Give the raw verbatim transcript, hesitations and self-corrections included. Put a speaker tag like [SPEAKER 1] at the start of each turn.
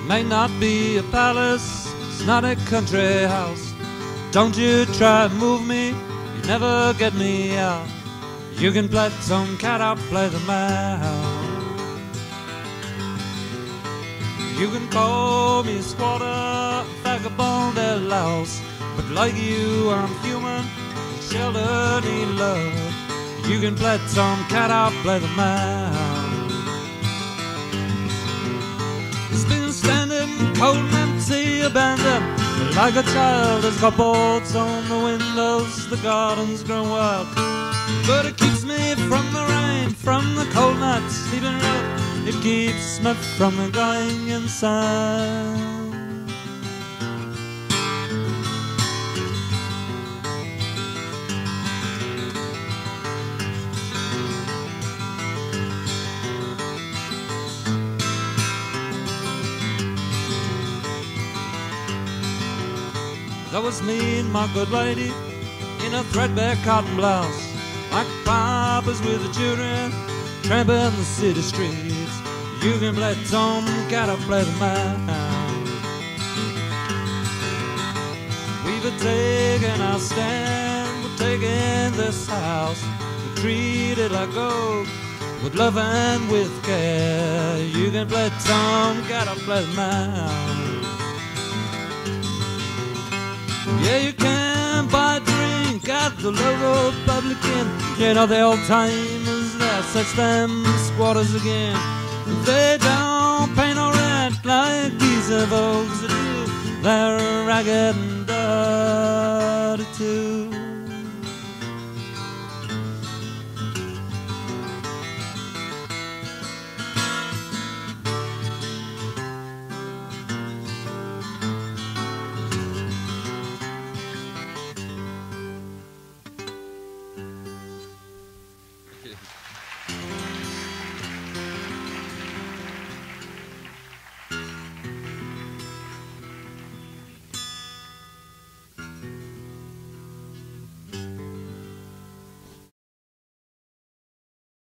[SPEAKER 1] may not be a palace, it's not a country house. Don't you try to move me, you never get me out. You can play some cat, I'll play the mouse. You can call me a squatter, vagabond, and louse, but like you, I'm human, shelter, need love. You can play some cat, I'll play the mouse. It's been standing cold and empty, abandoned, like a child has got boards on the windows. The garden's grown wild, but it keeps me from the rain, from the cold nights, sleeping rough. It keeps me from going inside. That was me and my good lady in a threadbare cotton blouse, like papas with the children tramping the city streets. You can play Tom, gotta play the mouse. We've taken our stand, we're taking this house. We treat it like gold, with love and with care. You can play Tom, gotta play the mouse. Yeah, you can buy a drink at the local public inn. You know the old timers there, such them squatters again. They don't pay no rent like these folks do. They're ragged and dust.